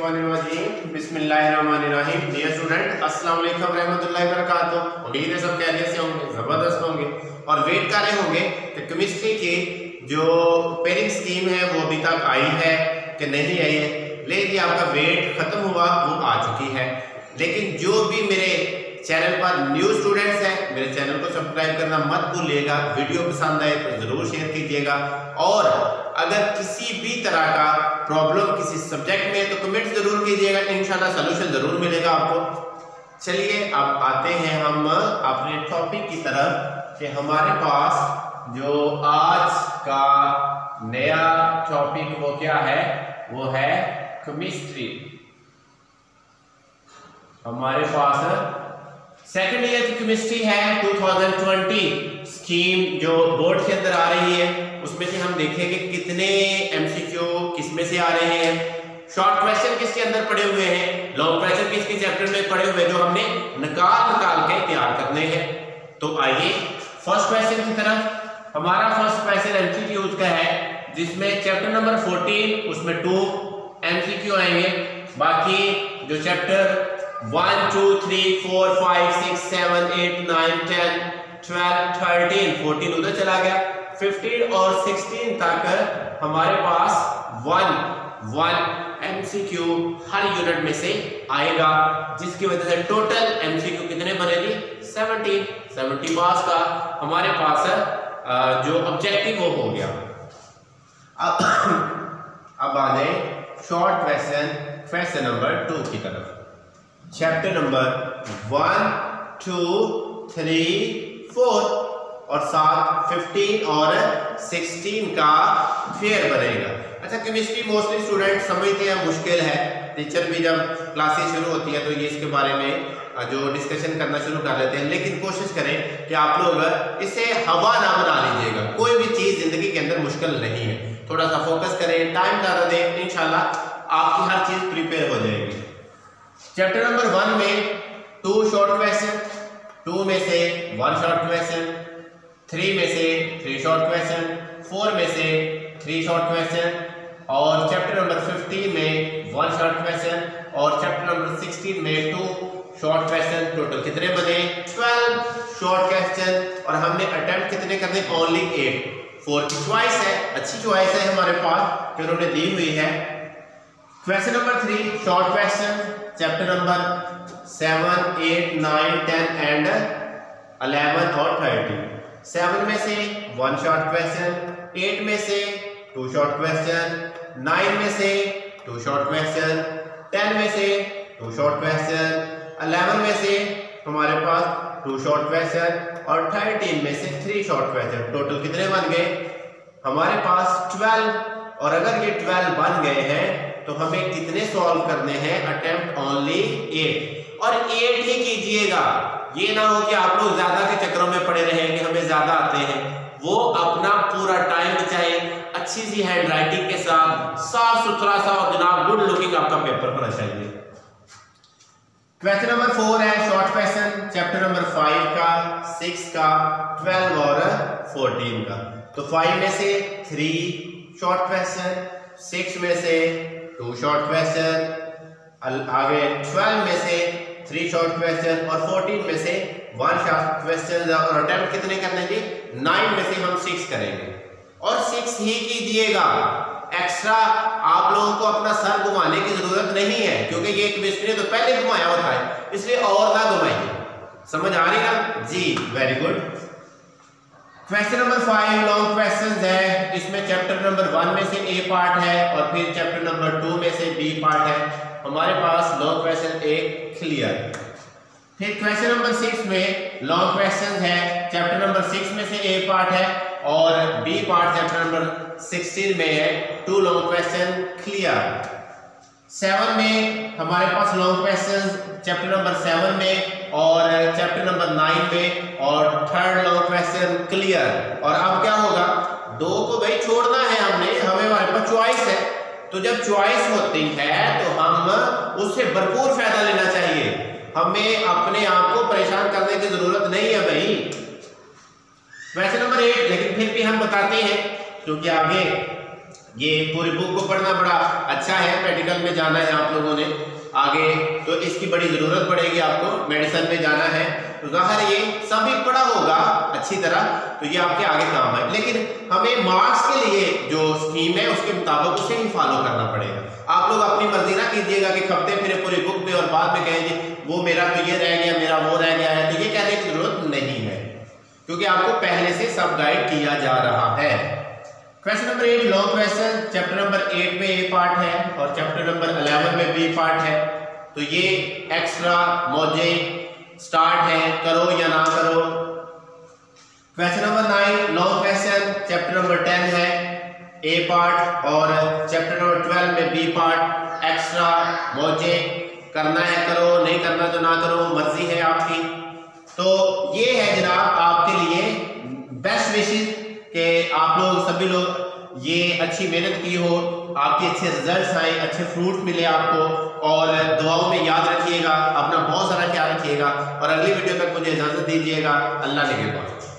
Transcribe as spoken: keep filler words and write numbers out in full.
शैतानिर्रजीम बिस्मिल्लाहिर्रहमानिर्रहीम। Dear student, अस्सलाम वालेकुम रहमतुल्लाहि व बरकातुहू। उम्मीद है सब खैरियत से होंगे, ज़बरदस्त होंगे और वेट कर रहे होंगे कि केमिस्ट्री की जो पेयरिंग स्कीम है वो अभी तक आई है कि नहीं आई है। लेकिन आपका वेट खत्म हुआ, वो आ चुकी है। लेकिन जो भी मेरे चैनल पर न्यू स्टूडेंट्स हैं, मेरे चैनल को सब्सक्राइब करना मत भूलिएगा। वीडियो पसंद आए तो ज़रूर शेयर कीजिएगा और अगर किसी भी तरह का प्रॉब्लम किसी सब्जेक्ट में तो कमेंट ज़रूर कीजिएगा, इंशाल्लाह सलूशन ज़रूर मिलेगा आपको। चलिए अब आते हैं हम अपने टॉपिक की तरफ कि हमारे पास जो आज का नया टॉपिक वो क्या है, वो है केमिस्ट्री। हमारे पास सेकेंड ईयर की केमिस्ट्री है टू थाउजेंड ट्वेंटी स्कीम जो बोर्ड के अंदर आ रही है। उसमें से हम देखेंगे कितने एमसीक्यू किसमें से आ रहे हैं, शॉर्ट क्वेश्चन किसके अंदर पड़े हुए हैं, लॉन्ग क्वेश्चन किसके चैप्टर में पड़े हुए जो हमने निकाल निकाल के तैयार करने हैं। तो आइए फर्स्ट क्वेश्चन की तरफ। हमारा फर्स्ट क्वेश्चन एमसीक्यू का है जिसमें चैप्टर नंबर फोर्टीन उसमें टू एमसीक्यू आएंगे। बाकी जो chapter one two three four five six seven eight nine ten twelve thirteen fourteen उधर चला गया, फिफ्टीन और सिक्सटीन तक हमारे पास वन वन एमसीक्यू हर यूनिट में से आएगा, जिसकी वजह से टोटल एमसीक्यू कितने बनेगी सेवनटीन। सेवनटी मार्क्स का हमारे पास जो ऑब्जेक्टिव वो हो गया। अब अब आ जाए short question question number two की तरफ। Chapter number one two three four और साथ फिफ्टीन और सिक्सटीन का फेयर बनेगा। अच्छा, केमिस्ट्री मोस्टली स्टूडेंट समझते हैं मुश्किल है। टीचर भी जब क्लासेस शुरू होती है तो ये इसके बारे में जो डिस्कशन करना शुरू कर लेते हैं, लेकिन कोशिश करें कि आप लोग इसे हवा ना बना लीजिएगा। कोई भी चीज़ जिंदगी के अंदर मुश्किल नहीं है, थोड़ा सा फोकस करें, टाइम ज़्यादा दें, इंशाल्लाह आपकी हर चीज़ प्रिपेयर हो जाएगी। चैप्टर नंबर वन में टू शॉर्ट क्वेश्चन, टू में से वन शॉर्ट क्वेश्चन, थ्री में से थ्री शॉर्ट क्वेश्चन, फोर में से थ्री शॉर्ट क्वेश्चन और चैप्टर नंबर फिफ्टीन में वन शॉर्ट क्वेश्चन और चैप्टर नंबर सिक्सटीन में टू शॉर्ट क्वेश्चन। टोटल कितने बने ट्वेल्व शॉर्ट क्वेश्चन और हमने अटेम्प्ट कितने करने ओनली एट। फोर की चॉइस है, अच्छी चॉइस है हमारे पास जो उन्होंने दी हुई है। Question number three short question chapter number seven eight nine ten and eleven और थर्टीन। सेवन में से वन शॉर्ट क्वेश्चन, एट में से टू शॉर्ट क्वेश्चन, नाइन में से टू शॉर्ट क्वेश्चन, टेन में से टू शॉर्ट क्वेश्चन, अलेवन में से हमारे पास टू शॉर्ट क्वेश्चन और थर्टीन में से थ्री शॉर्ट क्वेश्चन। टोटल कितने बन गए हमारे पास ट्वेल्व। और अगर ये ट्वेल्व बन गए हैं तो हमें कितने सॉल्व करने हैं, अटेम्प्ट ओनली एट। और एट ही कीजिएगा, ये ना हो कि आप लोग ज्यादा के चक्करों में पड़े रहे कि हमें ज्यादा आते हैं। वो अपना पूरा टाइम बचाए, अच्छी सी हैंड राइटिंग के साथ साफ सुथरा सा और जनाब गुड लुकिंग आपका पेपर होना चाहिए। क्वेश्चन नंबर फोर है short question chapter number five का, सिक्स का, ट्वेल्व और फोर्टीन का। तो फाइव में से थ्री शॉर्ट क्वेश्चन, सिक्स में से टू शॉर्ट क्वेश्चन, आगे ट्वेल्व में से थ्री शॉर्ट क्वेश्चन और फोर्टीन में से वन शॉर्ट क्वेश्चन। और अटेम्प्ट कितने करने जी नाइन में से हम सिक्स करेंगे और सिक्स ही कीजिएगा। एक्स्ट्रा आप लोगों को अपना सर घुमाने की जरूरत नहीं है क्योंकि ये केमिस्ट्री तो पहले घुमाया होता है, इसलिए और ना घुमाइए। समझ आ रही ना जी, very good. Question number five long questions है। इसमें चैप्टर नंबर वन में से ए पार्ट है और फिर चैप्टर नंबर टू में से बी पार्ट है। हमारे पास लॉन्ग क्वेश्चन ए क्लियर। फिर क्वेश्चन नंबर सिक्स में लॉन्ग क्वेश्चंस है। चैप्टर नंबर सिक्स में से ए पार्ट है और B part chapter number sixteen में है। Two long question clear. Seven में हमारे पास long questions chapter number seven में और चैप्टर नंबर नाइन में और थर्ड लॉन्ग क्वेश्चन क्लियर। और अब क्या होगा, दो को भाई छोड़ना है हमने, हमें हमारे पास चॉइस है। तो जब चॉइस होती है तो हम उससे भरपूर फायदा लेना चाहिए, हमें अपने आप को परेशान करने की जरूरत नहीं है भाई। क्वेश्चन नंबर एट, लेकिन फिर भी हम बताते हैं क्योंकि आगे ये पूरी बुक को पढ़ना बड़ा अच्छा है, मेडिकल में जाना है आप लोगों ने आगे, तो इसकी बड़ी ज़रूरत पड़ेगी आपको, मेडिसिन में जाना है, तो ज़ाहिर ये सभी पढ़ा होगा अच्छी तरह, तो ये आपके आगे काम है। लेकिन हमें मार्क्स के लिए जो स्कीम है उसके मुताबिक उसे ही फॉलो करना पड़ेगा। आप लोग अपनी मर्जी ना कीजिएगा कि खपते फिरे पूरी बुक में और बाद में कहेंगे वो मेरा तो ये रह गया, मेरा वो रह गया है, तो ये कहने की ज़रूरत नहीं है, क्योंकि आपको पहले से सब गाइड किया जा रहा है। Question number eight long question, chapter number eight में ए पार्ट है और चैप्टर नंबर इलेवन में बी पार्ट है, तो ये एक्स्ट्रा मौजे स्टार्ट है, करो या ना करो। Question number nine long question, chapter number ten है ए पार्ट और चैप्टर नंबर ट्वेल्व में बी पार्ट, एक्स्ट्रा मौजे करना है करो, नहीं करना तो ना करो, मर्जी है आपकी। तो ये है जनाब आपके लिए बेस्ट विशेस कि आप लोग सभी लोग ये अच्छी मेहनत की हो, आपके अच्छे रिजल्ट्स आए, अच्छे फ्रूट्स मिले आपको, और दुआओं में याद रखिएगा, अपना बहुत सारा ख्याल रखिएगा और अगली वीडियो तक मुझे इजाज़त दीजिएगा। अल्लाह ने